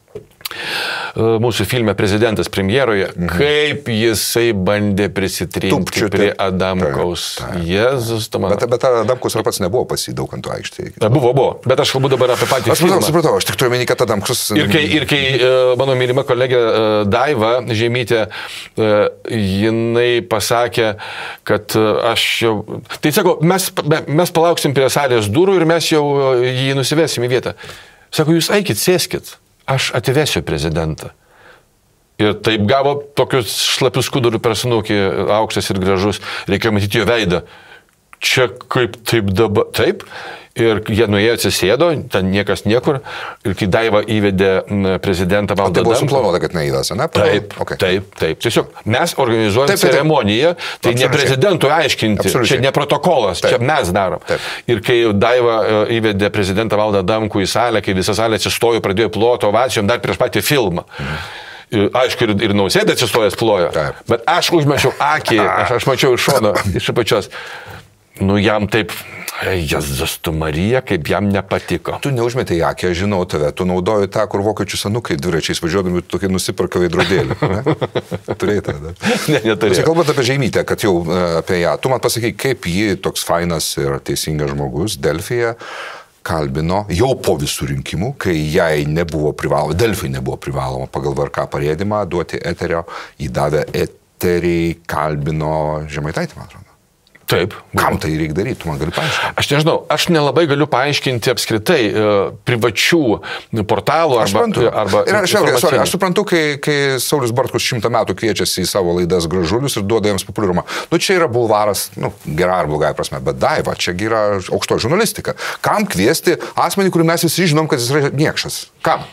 mūsų filme Prezidentas premjeroje, mhm. kaip jisai bandė prisitrinti Tupčiutė. Prie Adamkaus. Ta, ta. Jėzus, tu man. Bet, bet Adamkus ar pats nebuvo pas jį Daukanto aikštėje. Buvo, buvo. Bet aš kalbu dabar apie patį aš filmą. Aš supratau, aš tik turiu omeny, kad Adamkus... Ir kai, ir kai mano mylima kolegė Daiva Žemytė, jinai pasakė, kad aš jau... Tai sako, mes, mes palauksim prie salės durų ir mes jau jį nusivesim į vietą. Sako, jūs eikit, sėskit. Aš atvesiu prezidentą. Ir taip gavo tokius šlapius skudurų per snukį, aukštas ir gražus. Reikėjo matyti jo veidą. Čia kaip taip dabar. Taip. Ir jie nuėjo atsisėdo, ten niekas niekur. Ir kai Daiva įvedė prezidentą Valdą Adamkų. Tai buvo suplanuota, kad neįvės, ne? Taip, okay. taip, taip. Tiesiog mes organizuojame taip, ceremoniją, taip, tai ne prezidentui aiškinti, absoliučiai. Čia ne protokolas, taip. Čia mes darom. Taip. Ir kai Daiva įvedė prezidentą Valdą Adamkų į salę, kai visa salė atsistojo, pradėjo ploti ovacijom dar prieš patį filmą. Mhm. Aišku, ir, ir Nausėda atsistojęs plojo. Taip. Bet aš užmečiau akį, aš, aš mačiau iš šono, iš apačios. Nu, jam taip, Jėzus tu Marija, kaip jam nepatiko. Tu neužmetė į akį, aš žinau tave, tu naudoji tą, kur vokiečių senukai dviračiais važiuodami tokį nusipirka veidrodėlį. Turėjai tą. Ne, neturėjau. Kalbant apie Žeimytę, kad jau apie ją, tu man pasakai, kaip ji toks fainas ir teisingas žmogus Delfyje kalbino jau po visų rinkimų, kai jai nebuvo privaloma, Delfui nebuvo privaloma pagal V R K parėdimą duoti eterio, jį davė eterį, kalbino Žemaitaitį, man atrodo. Taip. Kam tai reikia daryti, tu man gali paaiškinti? Aš nežinau, aš nelabai galiu paaiškinti apskritai privačių portalų arba... Aš suprantu, arba ir aš, vėlgi, sorry, aš suprantu kai, kai Saulius Bartkus šimtą metų kviečiasi į savo laidas gražulius ir duoda jiems populiarumą. Nu, čia yra bulvaras, nu, gera ar blogai prasme, bet Daiva, čia yra aukšto žurnalistika. Kam kviesti asmenį, kurį mes visi žinom, kad jis yra niekšas? Kam?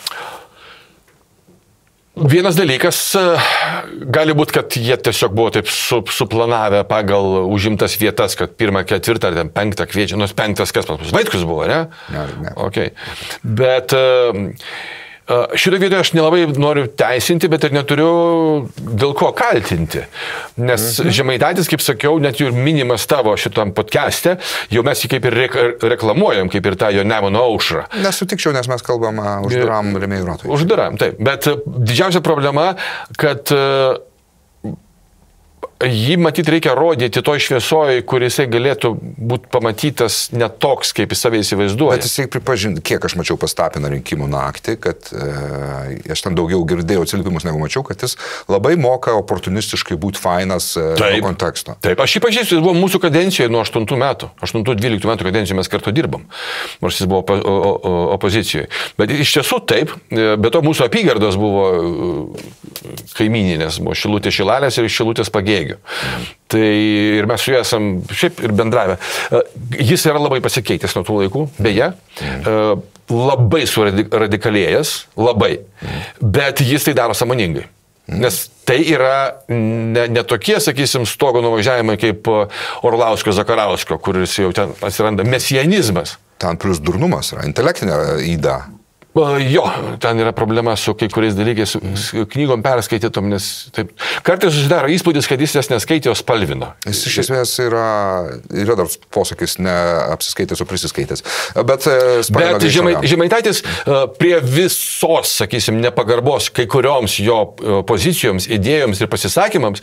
Vienas dalykas, gali būti, kad jie tiesiog buvo taip suplanavę pagal užimtas vietas, kad pirmą, ketvirtą ar ten penktą kviečia, nors penktas kas pas mus, Vaitkus buvo, ne? Ne, ne. Okay. Bet šitą vietą aš nelabai noriu teisinti, bet ir neturiu dėl ko kaltinti. Nes mhm. Žemaitaitis, kaip sakiau, net jau minimas tavo šitam podcast'e, jau mes jį kaip ir reklamuojam, kaip ir tą jo Nemuno aušrą. Nesutikčiau, nes mes kalbam uždaram rėmėjų ratui. Uždaram, taip. Bet didžiausia problema, kad jį matyti reikia rodyti toj šviesoje, kur jisai galėtų būti pamatytas netoks, kaip jis save įsivaizduoja. Bet jisai pripažinti, kiek aš mačiau pas Tapiną rinkimų naktį, kad e, aš ten daugiau girdėjau atsiliepimus negu mačiau, kad jis labai moka oportunistiškai būti fainas e, nuo konteksto. Taip, aš jį pažįstu, jis buvo mūsų kadencijoje nuo aštuntų metų. aštuntų dvyliktų metų kadencijoje mes kartu dirbam, nors jis buvo opo, o, o, opozicijoje. Bet iš tiesų taip, be to mūsų apygardos buvo kaimyninės, buvo Šilutės Šilalės ir Šilutės Pagėgių. Tai ir mes su juo esam šiaip ir bendravę. Jis yra labai pasikeitęs nuo tų laikų, beje, labai suradikalėjęs, labai, bet jis tai daro sąmoningai. Nes tai yra ne, ne tokie, sakysim, stogo nuvažiavimai kaip Orlausko Zakarausko, kuris jau ten atsiranda mesianizmas. Ten plus durnumas yra, intelektinė įda. Jo, ten yra problema su kai kuriais dalykais, su knygom perskaitytom, nes taip. Kartais susidaro įspūdis, kad jis jas neskaitė, o spalvino. Jis iš esmės yra, yra dar posakis, ne apsiskaitęs, o prisiskaitęs. Bet, Bet žemai, Žemaitaitis prie visos, sakysim, nepagarbos kai kurioms jo pozicijoms, idėjoms ir pasisakymams,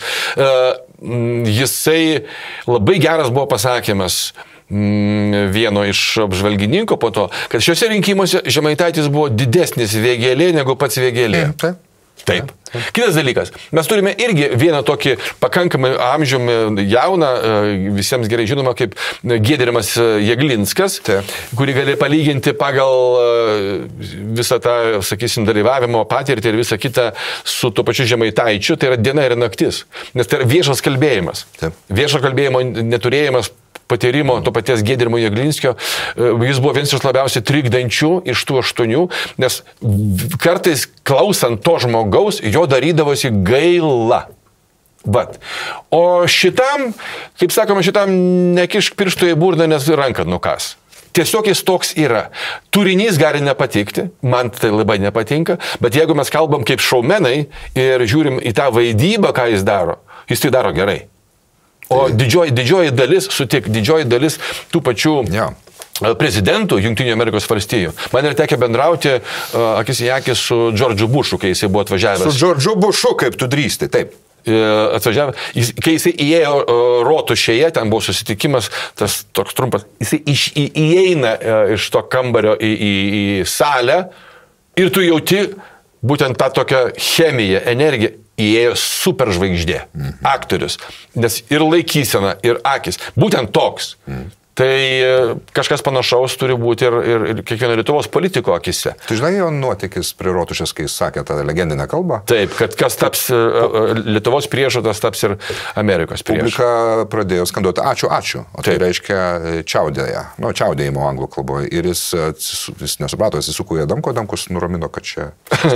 jisai labai geras buvo pasakymas vieno iš apžvalgininkų po to, kad šiuose rinkimuose Žemaitaitis buvo didesnis Vėgėlė negu pats Vėgėlė. Taip. Taip. Kitas dalykas, mes turime irgi vieną tokį pakankamai amžiumi jauną, visiems gerai žinoma, kaip Giedrimas Jeglinskas, Taip. Kurį gali palyginti pagal visą tą, sakysim, dalyvavimo patirtį ir visą kitą su tuo pačiu Žemaitaičiu, tai yra diena ir naktis, nes tai yra viešas kalbėjimas. Taip. Viešo kalbėjimo neturėjimas patyrimo to paties Giedrimo Jeglinskio, jis buvo vienas iš labiausiai trikdančių iš tų aštuonių, nes kartais klausant to žmogaus, jo darydavosi gaila. Vat. O šitam, kaip sakoma, šitam nekišk pirštų į burną, nes ranką nukas. Tiesiog jis toks yra. Turinys gali nepatikti, man tai labai nepatinka, bet jeigu mes kalbam kaip šaumenai ir žiūrim į tą vaidybą, ką jis daro, jis tai daro gerai. O didžioji, didžioji dalis, sutik, didžioji dalis tų pačių ja. prezidentų Jungtinių Amerikos valstijų. Man yra tekę bendrauti uh, akis į akis su Džordžu Bušu, kai jisai buvo atvažiavęs. Su Džordžu Bušu, kaip tu drįsti, taip. Uh, atvažiavęs, jis, kai jisai įėjo uh, Rotušėje, ten buvo susitikimas, tas toks trumpas, jisai iš, į, įeina uh, iš to kambario į, į, į salę ir tu jauti būtent tą tokią chemiją, energiją. Įėjo superžvaigždė, mhm. aktorius, nes ir laikysena, ir akis, būtent toks. Mhm. Tai kažkas panašaus turi būti ir, ir, ir kiekvieno Lietuvos politiko akise. Tu žinai jo nuotykis prie Rotušės, kai jis sakė tą legendinę kalbą? Taip, kad kas taps Lietuvos priežodas, taps ir Amerikos priežodas. Publika pradėjo skanduoti ačiū, ačiū. O tai Taip. reiškia čiaudėja, nu, čiaudėjimo anglų kalboje. Ir jis, jis nesuprato, jis įsuko į Adamko, Adamkus nuramino, kad čia...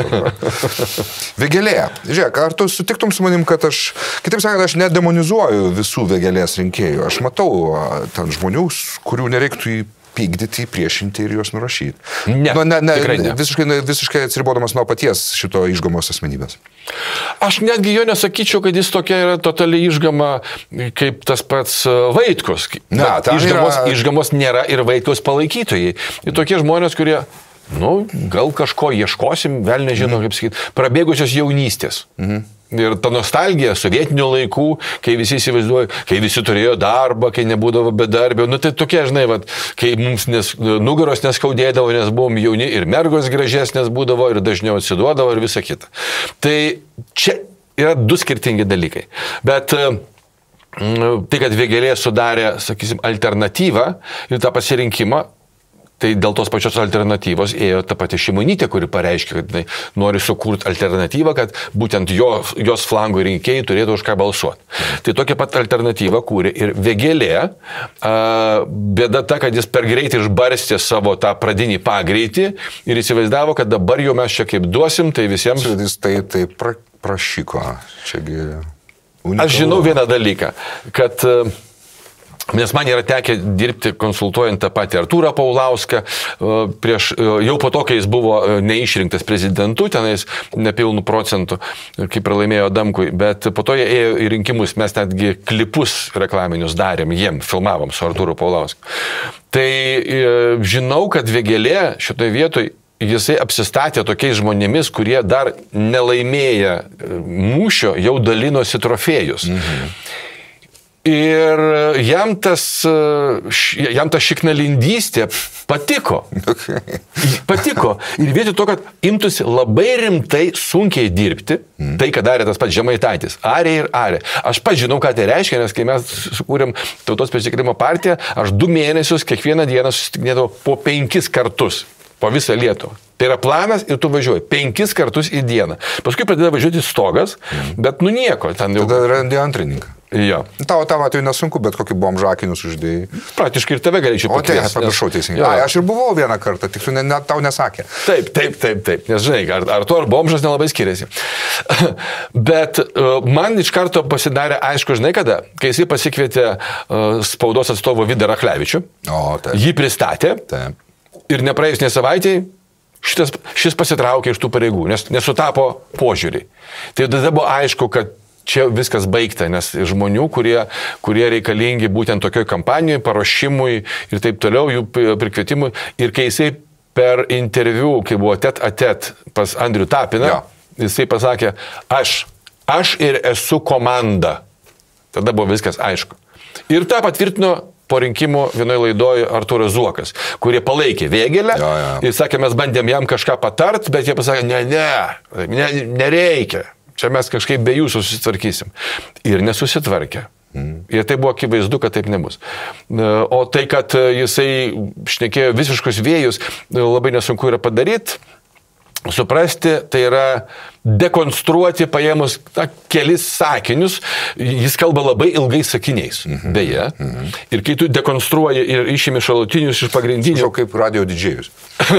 Vėgėlė. Žiūrėk, ar tu sutiktum su manim, kad aš, kitaip sakant, aš nedemonizuoju visų Vėgėlės rinkėjų. Aš matau ten žmonių, kurių nereiktų įpykdyti, priešinti ir juos nurašyti. Ne, nu, ne, ne, tikrai ne. Visiškai, visiškai atsiribodamas nuo paties šito išgamos asmenybės. Aš netgi jo nesakyčiau, kad jis tokia yra totaliai išgama kaip tas pats Vaitkus. Ne, išgamos, yra... išgamos nėra ir Vaitkus palaikytojai. Ir tokie žmonės, kurie, nu, gal kažko ieškosim, vėl nežinau, mhm. kaip sakyti, prabėgusios jaunystės. Mhm. Ir ta nostalgija sovietinių laikų, kai visi įsivaizduoja, kai visi turėjo darbą, kai nebūdavo bedarbio, nu tai tokie, žinai, vat, kai mums nes, nugaros neskaudėdavo, nes buvom jauni ir mergos gražesnės būdavo ir dažniau atsiduodavo ir visa kita. Tai čia yra du skirtingi dalykai. Bet tai, kad Vėgėlė sudarė, sakysim, alternatyvą ir tą pasirinkimą, tai dėl tos pačios alternatyvos ėjo ta pati Šimonytė, kuri pareiškė, kad jinai nori sukurti alternatyvą, kad būtent jo, jos flango rinkėjai turėtų už ką balsuoti. Tai tokia pat alternatyva kūrė ir Vėgėlė. Bėda ta, kad jis per greitai išbarstė savo tą pradinį pagreitį ir įsivaizdavo, kad dabar jau mes čia kaip duosim, tai visiems... Jis tai, tai pra, prašyko. Čiagi unikalu. Aš žinau vieną dalyką, kad... Nes man yra tekę dirbti konsultuojant tą patį Artūrą Paulauską, prieš, jau po to, kai jis buvo neišrinktas prezidentu, tenais nepilnų procentų, kaip pralaimėjo Adamkui, bet po to jie ėjo į rinkimus, mes netgi klipus reklaminius darėm, jiem filmavom su Artūru Paulausku. Tai žinau, kad Vėgėlė šitoje vietoje jisai apsistatė tokiais žmonėmis, kurie dar nelaimėję mūšio jau dalinosi trofėjus. Mhm. Ir jam tas, jam ta šiknalindystė patiko. Okay. Patiko. Ir vietoj to, kad imtųsi labai rimtai, sunkiai dirbti, mm. tai, ką darė tas pats Žemaitaitis. Arė ir arė. Aš pats žinau, ką tai reiškia, nes kai mes sukūrėm Tautos prisikėlimo partiją, aš du mėnesius kiekvieną dieną susitikinėdavau po penkis kartus. Po visą Lietuvą. Tai yra planas ir tu važiuoji penkis kartus į dieną. Paskui pradeda važiuoti stogas, mm. bet nu nieko. Ten jau... Tada randi antrininką. Jo. Tavo tavo atveju nesunku, bet kokį bomžakinius uždėjai. Praktiškai ir tave galėčiau pakviesti. O tai, pamiršau teisingai. Ai, aš ir buvau vieną kartą, tik tu ne, ne, tau nesakė. Taip, taip, taip, taip. Nes žinai, ar, ar tu ar bomžas nelabai skiriasi. Bet uh, man iš karto pasidarė aišku, žinai kada, kai jisai pasikvietė uh, spaudos atstovo Vidą Rachlevičių, o, taip. Jį pristatė Taip. Ir nepraėjus ne savaitėj šitas, šis pasitraukė iš tų pareigų, nes nesutapo požiūrį. Tai tada buvo aišku, kad čia viskas baigta, nes žmonių, kurie, kurie reikalingi būtent tokioj kampanijoje, paruošimui ir taip toliau, jų prikvietimui. Ir kai jisai per interviu, kai buvo tet a tet pas Andrių Tapiną, ja. Jisai pasakė, aš, aš ir esu komanda. Tada buvo viskas aišku. Ir tą patvirtino po rinkimų vienoje laidoje Artūras Zuokas, kurie palaikė Vėgėlę. Ja, ja. Ir sakė, mes bandėm jam kažką patart, bet jie pasakė, ne, ne, ne, nereikia. Čia mes kažkaip be jūsų susitvarkysim. Ir nesusitvarkė. Mm. Ir tai buvo akivaizdu, kad taip nebus. O tai, kad jisai šnekėjo visiškus vėjus, labai nesunku yra padaryti. Suprasti, tai yra dekonstruoti paėmus na, kelis sakinius, jis kalba labai ilgais sakiniais, mm-hmm. beje, mm-hmm. ir kai tu dekonstruoji ir išimi šalutinius iš pagrindinių... Žinau, kaip radio didžėjus.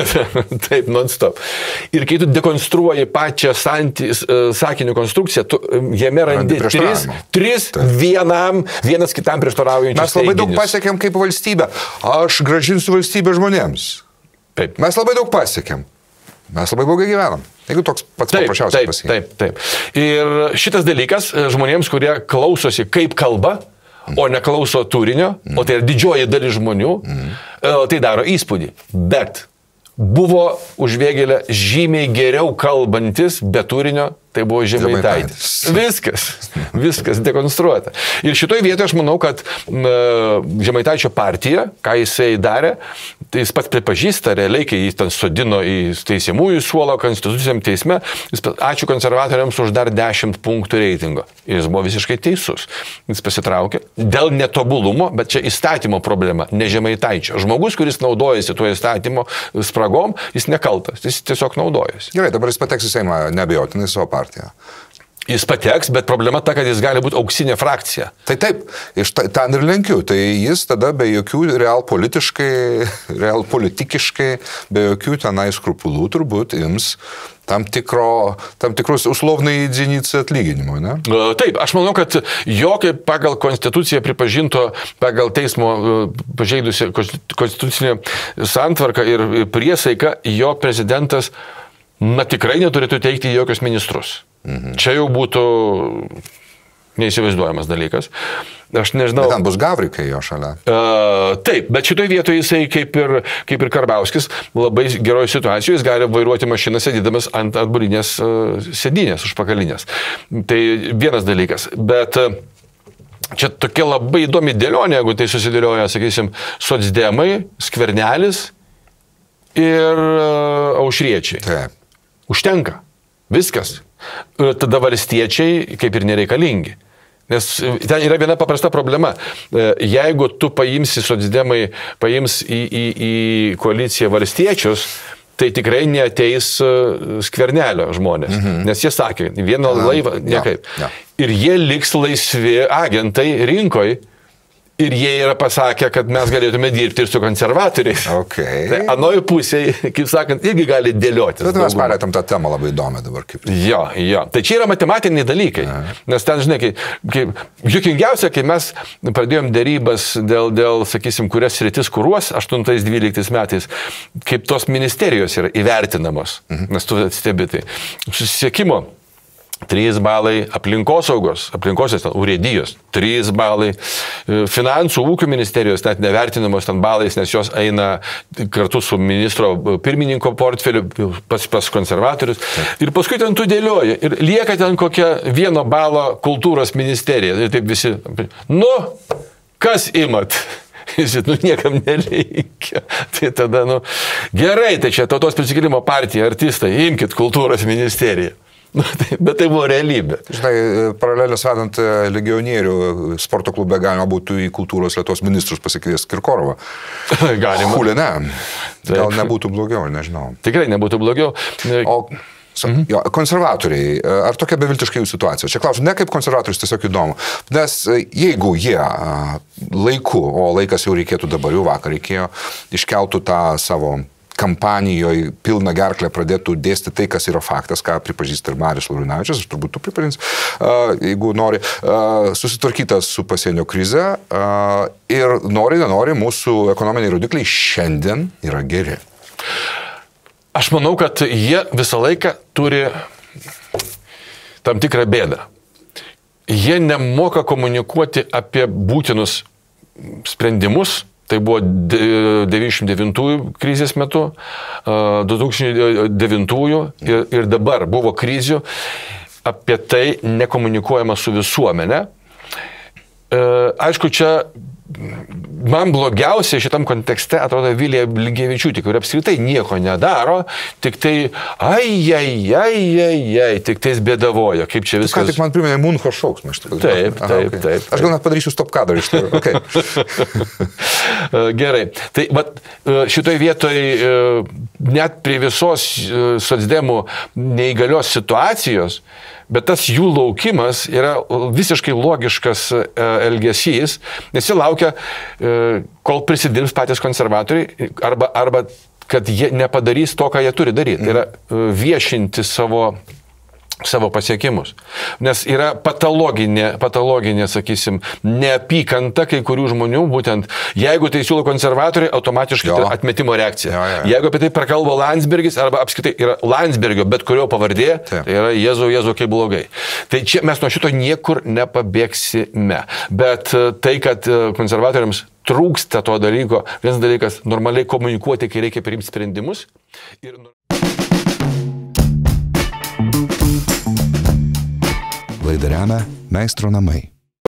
Taip, non-stop. Ir kai tu dekonstruoji pačią santy, sakinių konstrukciją, tu jame randi tris, tris vienam, vienas kitam prieštaraujančius Mes labai teiginius. Daug pasiekėm kaip valstybė. Aš grąžinsiu valstybę žmonėms. Taip. Mes labai daug pasiekėm. Mes labai blogai gyvenam. Jeigu toks pats taip, paprasčiausias pasiekimas. Taip, taip, taip. Ir šitas dalykas žmonėms, kurie klausosi kaip kalba, mm. o neklauso turinio, mm. o tai yra didžioji dalis žmonių, mm. tai daro įspūdį. Bet buvo už Vėgėlę žymiai geriau kalbantis, be turinio, tai buvo Žemaitaitis. Viskas, viskas dekonstruota. Ir šitoje vietoje aš manau, kad uh, Žemaitaičio partija, ką jisai darė, tai jis pats pripažįsta realiai, kai jis ten sodino į teisiamųjų suolą konstituciniam teisme, jis ačiū konservatoriams už dar dešimt punktų reitingo. Ir jis buvo visiškai teisus. Jis pasitraukė dėl netobulumo, bet čia įstatymo problema, ne Žemaitaičio. Žmogus, kuris naudojasi tuo įstatymo spragom, jis nekaltas, jis tiesiog naudojasi. Gerai, dabar jis pateks į Seimą neabejotinai savo partiją. Jis pateks, bet problema ta, kad jis gali būti auksinė frakcija. Tai taip, iš ten ir lenkiu. Tai jis tada be jokių real politiškai, real politikiškai, be jokių tenai skrupulų turbūt ims tam, tikro, tam tikrus uslovnai dzynici atlyginimo, ne? Taip, aš manau, kad jo kaip pagal konstituciją pripažinto, pagal teismo pažeidusi konstitucinę santvarką ir priesaiką, jo prezidentas na tikrai neturėtų teikti jokios ministrus. Mhm. Čia jau būtų neįsivaizduojamas dalykas. Aš nežinau. Bet ten bus Gavrikai jo šalia. Uh, taip, bet šitoje vietoje jisai kaip ir, kaip ir Karbauskis labai geroje situacijoje, jis gali vairuoti mašiną sėdydamas ant atbulinės uh, sėdynės užpakalinės. Tai vienas dalykas. Bet uh, čia tokia labai įdomi dėlionė, jeigu tai susidėlioja, sakysim, socdemai, Skvernelis ir uh, Aušriečiai. Taip. Užtenka. Viskas. Tada valstiečiai kaip ir nereikalingi. Nes ten yra viena paprasta problema. Jeigu tu paimsi socdemai, paims į, į, į koaliciją valstiečius, tai tikrai neateis Skvernelio žmonės. Mhm. Nes jie sakė, vieną laivą, niekaip. Ja, ja. Ir jie liks laisvi agentai rinkoje. Ir jie yra pasakę, kad mes galėtume dirbti ir su konservatoriais. Okay. Tai anoj pusėje, kaip sakant, irgi gali dėlioti. Bet mes palėtėm tą temą labai įdomią dabar. Kaip... Jo, jo. Tai čia yra matematiniai dalykai. Aha. Nes ten, žinai, kai, kai, juokingiausia, kai mes pradėjom dėrybas dėl, dėl sakysim, kurias sritis kuruos aštuntais dvyliktais metais, kaip tos ministerijos yra įvertinamos. Mhm. Nes tu stebi tai. Susisiekimo trys balai, aplinkosaugos, aplinkosios ten, urėdijos, trys balai, finansų ūkio ministerijos net nevertinamos ten balais, nes jos eina kartu su ministro pirmininko portfeliu pas, pas konservatorius. Ir paskui ten tu dėlioji ir lieka ten kokia vieno balo kultūros ministerija. Ir taip visi, nu, kas imat? Žinot, nu niekam nereikia. Tai tada, nu, gerai, tai čia Tautos prisikėlimo partija, artistai, imkit kultūros ministeriją. Nu, tai, bet tai buvo realybė. Žinai, paralelės vedant legionierių sporto klube galima būtų į kultūros Lietuvos ministrus pasikviesti Kirkorovą. Galima. Hulė, ne. Gal nebūtų blogiau, nežinau. Tikrai nebūtų blogiau. O mhm. jo, konservatoriai, ar tokia beviltiška jų situacija? Čia klausiu, ne kaip konservatorius, tiesiog įdomu. Nes jeigu jie laiku, o laikas jau reikėtų dabar, jau vakar reikėjo, iškeltų tą savo kampanijoje pilną gerklę pradėtų dėsti tai, kas yra faktas, ką pripažįsta ir Marius Laurinavičius, aš turbūt tu pripažins, jeigu nori, susitvarkytas su pasienio krize ir nori, nenori, mūsų ekonominiai rodikliai šiandien yra geri. Aš manau, kad jie visą laiką turi tam tikrą bėdą. Jie nemoka komunikuoti apie būtinus sprendimus. Tai buvo devyniasdešimt devintųjų krizės metu, du tūkstančiai devintųjų ir, ir dabar buvo krizių, apie tai nekomunikuojama su visuomenė. Aišku, čia man blogiausia šitam kontekste atrodo Vilija Blinkevičiūtė, kuri apskritai nieko nedaro, tik tai ai, ai, ai, ai, ai, tik tais bėdavoja, kaip čia viskas. Ką tik man priminė Muncho šauksmą iš tikrųjų. Taip, taip, taip, taip. Aš gal net padarysiu stop kadrą iš tikrųjų. Okay. Gerai, tai vat, šitoj vietoj net prie visos socdemų neįgalios situacijos, bet tas jų laukimas yra visiškai logiškas elgesys, nes jie laukia, kol prisidirbs patys konservatoriai, arba, arba kad jie nepadarys to, ką jie turi daryti. Tai yra viešinti savo, savo pasiekimus. Nes yra patologinė, patologinė, sakysim, neapykanta kai kurių žmonių, būtent jeigu tai siūlo konservatoriai, automatiškai tai atmetimo reakcija. Jo, jo, jo. Jeigu apie tai prakalbo Landsbergis, arba apskritai yra Landsbergio, bet kurio pavardė, Taip. Tai yra Jėzau, Jėzau, kaip blogai. Tai čia mes nuo šito niekur nepabėgsime. Bet tai, kad konservatoriams trūksta to dalyko, vienas dalykas, normaliai komunikuoti, kai reikia priimti sprendimus. Ir... Laidą remia Meistro namai.